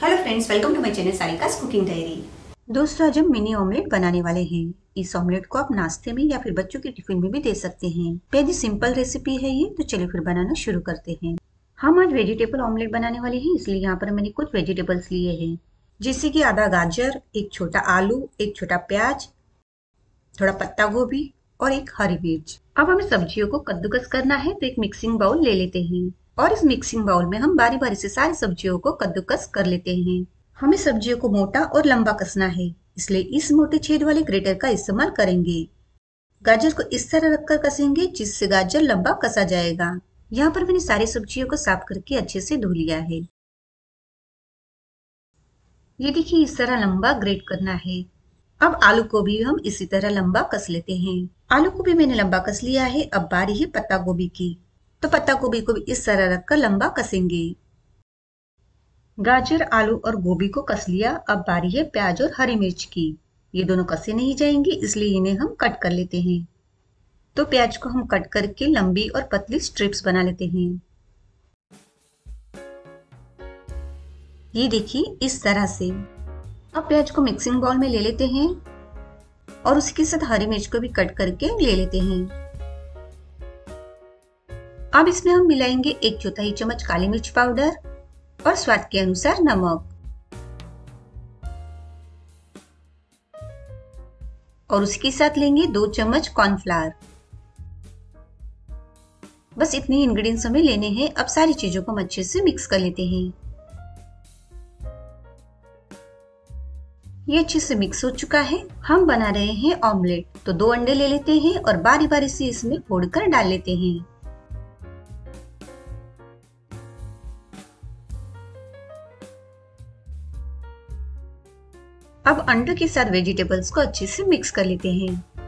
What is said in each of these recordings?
Hello friends, welcome to my channel Sarika's cooking diary. दोस्तों, आज हम मिनी ऑमलेट बनाने वाले हैं। इस ऑमलेट को आप नाश्ते में या फिर बच्चों के टिफिन में भी दे सकते हैं। बेहद ही सिंपल रेसिपी है ये, तो चलिए फिर बनाना शुरू करते हैं। हम आज वेजिटेबल ऑमलेट बनाने वाले हैं, इसलिए यहाँ पर मैंने कुछ वेजिटेबल्स लिए हैं, जैसे कि आधा गाजर, एक छोटा आलू, एक छोटा प्याज, थोड़ा पत्ता गोभी और एक हरी मिर्च। अब हमें सब्जियों को कद्दूकस करना है, तो एक मिक्सिंग बाउल ले लेते हैं और इस मिक्सिंग बाउल में हम बारी बारी से सारी सब्जियों को कद्दूकस कर लेते हैं। हमें सब्जियों को मोटा और लंबा कसना है, इसलिए इस मोटे छेद वाले ग्रेटर का इस्तेमाल करेंगे। गाजर को इस तरह रखकर कसेंगे जिससे गाजर लंबा कसा जाएगा। यहाँ पर मैंने सारी सब्जियों को साफ करके अच्छे से धो लिया है। ये देखिए, इस तरह लंबा ग्रेट करना है। अब आलू को भी हम इसी तरह लंबा कस लेते हैं। आलू को भी मैंने लंबा कस लिया है। अब बारी है पत्ता गोभी की, तो पत्ता गोभी को भी इस तरह रखकर लंबा कसेंगे। गाजर, आलू और गोभी को कस लिया। अब बारी है प्याज और हरी मिर्च की। ये दोनों कसे नहीं जाएंगे, इसलिए इन्हें हम कट कर लेते हैं। तो प्याज को हम कट करके लंबी और पतली स्ट्रिप्स बना लेते हैं। ये देखिए, इस तरह से। अब प्याज को मिक्सिंग बाउल में ले लेते हैं और उसके साथ हरी मिर्च को भी कट करके ले लेते हैं। अब इसमें हम मिलाएंगे 1/4 चम्मच काली मिर्च पाउडर और स्वाद के अनुसार नमक, और उसके साथ लेंगे 2 चम्मच कॉर्नफ्लावर। बस इतने इंग्रेडिएंट्स हमें लेने हैं। अब सारी चीजों को हम अच्छे से मिक्स कर लेते हैं। ये अच्छे से मिक्स हो चुका है। हम बना रहे हैं ऑमलेट, तो 2 अंडे ले लेते हैं और बारी बारी से इसमें फोड़कर डाल लेते हैं। अब अंडों के साथ वेजिटेबल्स को अच्छे से मिक्स कर लेते हैं।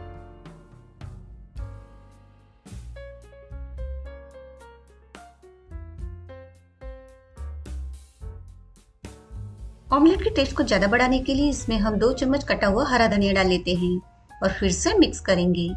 ऑमलेट के टेस्ट को ज्यादा बढ़ाने के लिए इसमें हम 2 चम्मच कटा हुआ हरा धनिया डाल लेते हैं और फिर से मिक्स करेंगे।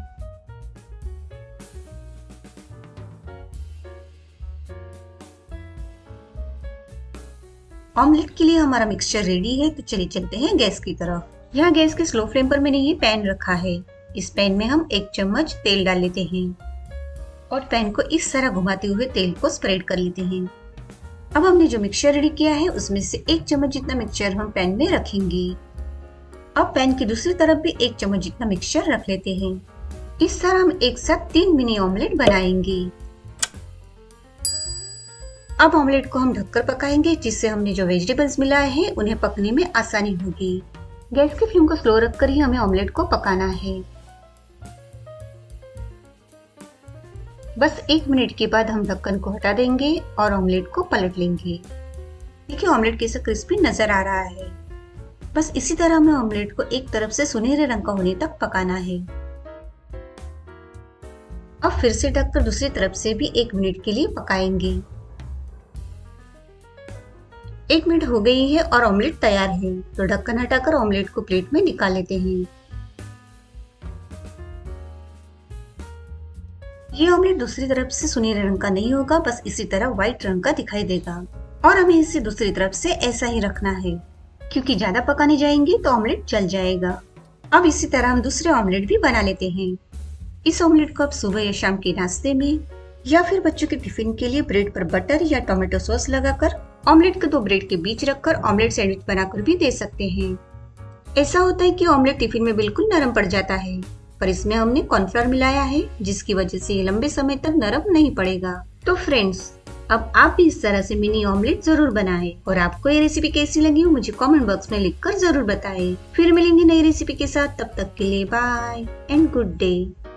ऑमलेट के लिए हमारा मिक्सचर रेडी है, तो चलिए चलते हैं गैस की तरफ। यहाँ गैस के स्लो फ्लेम पर मैंने ये पैन रखा है। इस पैन में हम 1 चम्मच तेल डाल लेते हैं और पैन को इस तरह घुमाते हुए तेल को स्प्रेड कर लेते हैं। अब हमने जो मिक्सचर रेडी किया है उसमें से 1 चम्मच जितना मिक्सचर हम पैन में रखेंगे। अब पैन की दूसरी तरफ भी 1 चम्मच जितना मिक्सचर रख लेते हैं। इस तरह हम एक साथ 3 मिनी ऑमलेट बनाएंगे। अब ऑमलेट को हम ढककर पकाएंगे, जिससे हमने जो वेजिटेबल्स मिलाए हैं उन्हें पकने में आसानी होगी। गैस की फ्लेम को स्लो रखकर ही हमें ऑमलेट को पकाना है। बस 1 मिनट के बाद हम ढक्कन को हटा देंगे और ऑमलेट को पलट लेंगे। देखिए, ऑमलेट कैसा क्रिस्पी नजर आ रहा है। बस इसी तरह हमें ऑमलेट को एक तरफ से सुनहरे रंग का होने तक पकाना है। अब फिर से ढककर दूसरी तरफ से भी 1 मिनट के लिए पकाएंगे। 1 मिनट हो गई है और ऑमलेट तैयार है, तो ढक्कन हटाकर ऑमलेट को प्लेट में निकाल लेते हैं। ये ऑमलेट दूसरी तरफ से सुनहरे रंग का नहीं होगा, बस इसी तरह व्हाइट रंग का दिखाई देगा। और हमें इसे दूसरी तरफ से ऐसा ही रखना है, क्योंकि ज्यादा पकाने जाएंगे तो ऑमलेट जल जाएगा। अब इसी तरह हम दूसरे ऑमलेट भी बना लेते हैं। इस ऑमलेट को आप सुबह या शाम के नाश्ते में या फिर बच्चों के टिफिन के लिए ब्रेड पर बटर या टोमेटो सॉस लगाकर ऑमलेट के 2 ब्रेड के बीच रखकर ऑमलेट सैंडविच बनाकर भी दे सकते हैं। ऐसा होता है कि ऑमलेट टिफिन में बिल्कुल नरम पड़ जाता है, पर इसमें हमने कॉर्नफ्लावर मिलाया है, जिसकी वजह से ये लंबे समय तक नरम नहीं पड़ेगा। तो फ्रेंड्स, अब आप भी इस तरह से मिनी ऑमलेट जरूर बनाएं और आपको ये रेसिपी कैसी लगी हो मुझे कमेंट बॉक्स में लिखकर जरूर बताएं। फिर मिलेंगे नई रेसिपी के साथ, तब तक के लिए बाय एंड गुड डे।